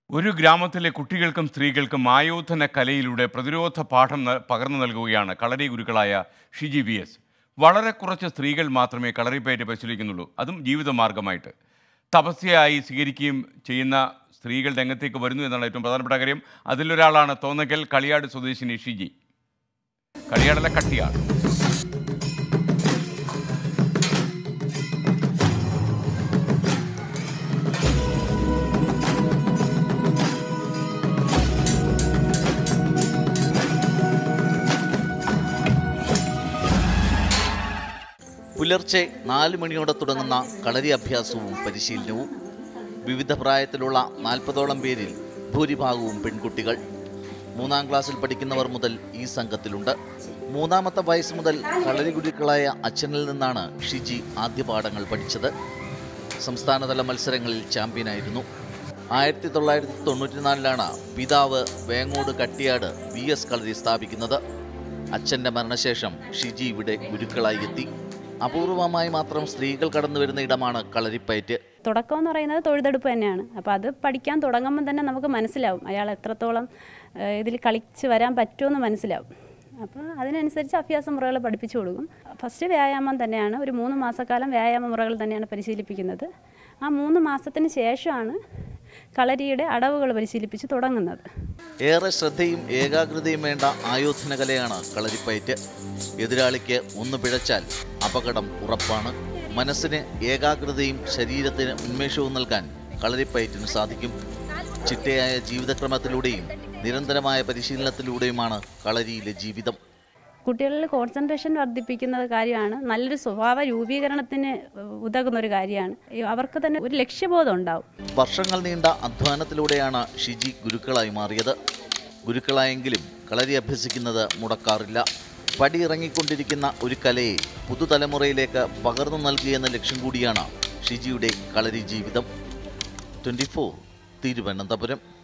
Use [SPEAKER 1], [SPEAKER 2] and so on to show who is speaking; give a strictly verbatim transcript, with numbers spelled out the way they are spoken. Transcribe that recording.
[SPEAKER 1] ഒരു ഗ്രാമത്തിലെ കുട്ടികൾക്കും സ്ത്രീകൾക്കും ആയോധന കലയിലൂടെ പ്രതിരോധ പാഠം പകർന്നു നൽകുകയാണ് കളരി ഗുരുക്കളായ ഷിജി വി എസ്. വളരെ കുറച്ച് സ്ത്രീകൾ മാത്രമേ കളരിപ്പയറ്റ് പരിശീലിക്കുന്നുള്ളൂ, അതും ജീവിതമാർഗമായിട്ട്. തപസ്യയായി സ്വീകരിക്കുകയും ചെയ്യുന്ന സ്ത്രീകൾ രംഗത്തേക്ക് വരുന്നു എന്നാണ് ഏറ്റവും പ്രധാനപ്പെട്ട കാര്യം. അതിലൊരാളാണ് തോന്നക്കൽ കളിയാട് സ്വദേശിനി ഷിജി. കളിയാടല്ല, കട്ടിയാട്.
[SPEAKER 2] പുലർച്ചെ നാല് മണിയോടെ തുടങ്ങുന്ന കളരി അഭ്യാസവും പരിശീലനവും. വിവിധ പ്രായത്തിലുള്ള നാൽപ്പതോളം പേരിൽ ഭൂരിഭാഗവും പെൺകുട്ടികൾ. മൂന്നാം ക്ലാസ്സിൽ പഠിക്കുന്നവർ മുതൽ ഈ സംഘത്തിലുണ്ട്. മൂന്നാമത്തെ വയസ്സ് മുതൽ കളരി ഗുരുക്കളായ അച്ഛനിൽ നിന്നാണ് ഷിജി ആദ്യ പാഠങ്ങൾ പഠിച്ചത്. സംസ്ഥാനതല മത്സരങ്ങളിൽ ചാമ്പ്യനായിരുന്നു. ആയിരത്തി തൊള്ളായിരത്തി തൊണ്ണൂറ്റിനാലിലാണ് പിതാവ് വേങ്ങോട് കട്ടിയാട് വി എസ് കളരി സ്ഥാപിക്കുന്നത്. അച്ഛൻ്റെ മരണശേഷം ഷിജി ഇവിടെ ഗുരുക്കളായി എത്തി. അപൂർവമായി മാത്രം സ്ത്രീകൾ കടന്നു വരുന്ന ഇടമാണ് കളരിപ്പയറ്റ്.
[SPEAKER 3] തുടക്കം എന്ന് പറയുന്നത് തൊഴുതെടുപ്പ് തന്നെയാണ്. അപ്പോൾ അത് പഠിക്കാൻ തുടങ്ങുമ്പോൾ തന്നെ നമുക്ക് മനസ്സിലാവും അയാൾ എത്രത്തോളം ഇതിൽ കളിച്ച് വരാൻ പറ്റുമെന്ന് മനസ്സിലാവും. അപ്പോൾ അതിനനുസരിച്ച് അഭ്യാസ മുറകൾ പഠിപ്പിച്ചു കൊടുക്കും. ഫസ്റ്റ് വ്യായാമം തന്നെയാണ്, ഒരു മൂന്ന് മാസക്കാലം വ്യായാമ മുറകൾ തന്നെയാണ് പരിശീലിപ്പിക്കുന്നത്. ആ മൂന്ന് മാസത്തിന് ശേഷമാണ് കളരിയുടെ അടവുകൾ പരിശീലിപ്പിച്ച് തുടങ്ങുന്നത്.
[SPEAKER 2] ഏറെ ശ്രദ്ധയും ഏകാഗ്രതയും വേണ്ട ആയോധന കലയാണ് കളരിപ്പയറ്റ്. എതിരാളിക്ക് ഒന്ന് പിഴച്ചാൽ അപകടം ഉറപ്പാണ്. മനസ്സിന് ഏകാഗ്രതയും ശരീരത്തിന് ഉന്മേഷവും നൽകാൻ കളരിപ്പയറ്റിന് സാധിക്കും. ചിട്ടയായ ജീവിതക്രമത്തിലൂടെയും നിരന്തരമായ പരിശീലനത്തിലൂടെയുമാണ് കളരിയിലെ ജീവിതം.
[SPEAKER 3] കുട്ടികളിൽ കോൺസെൻട്രേഷൻ വർദ്ധിപ്പിക്കുന്ന കാര്യമാണ്, നല്ലൊരു സ്വഭാവ രൂപീകരണത്തിന് ഉതകുന്ന ഒരു കാര്യമാണ്. അവർക്ക് തന്നെ ഒരു ലക്ഷ്യബോധം ഉണ്ടാവും.
[SPEAKER 2] വർഷങ്ങൾ നീണ്ട അധ്വാനത്തിലൂടെയാണ് ഷിജി ഗുരുക്കളായി മാറിയത്. ഗുരുക്കളായെങ്കിലും കളരി അഭ്യസിക്കുന്നത് മുടക്കാറില്ല. പടിയിറങ്ങിക്കൊണ്ടിരിക്കുന്ന ഒരു കലയെ പുതുതലമുറയിലേക്ക് പകർന്നു നൽകുകയെന്ന ലക്ഷ്യം കൂടിയാണ് ഷിജിയുടെ കളരി ജീവിതം. Twenty four Thiruvananthapuram.